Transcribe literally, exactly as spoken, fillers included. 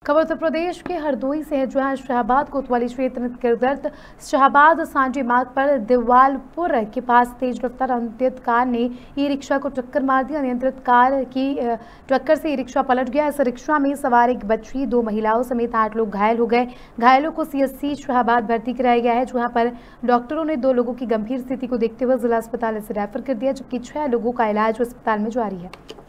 खबर उत्तर प्रदेश के हरदोई से है, जहां शाहबाद कोतवाली क्षेत्र अंतर्गत शाहबाद सांची मार्ग पर दिवालपुर के पास तेज रफ्तार अनियंत्रित कार ने ई रिक्शा को टक्कर मार दी। अनियंत्रित कार की टक्कर से ई रिक्शा पलट गया। इस रिक्शा में सवार एक बच्ची, दो महिलाओं समेत आठ लोग घायल हो गए। घायलों को सीएससी शाहबाद भर्ती कराया गया है, जहां पर डॉक्टरों ने दो लोगों की गंभीर स्थिति को देखते हुए जिला अस्पताल से रेफर कर दिया, जबकि छह लोगों का इलाज अस्पताल में जारी है।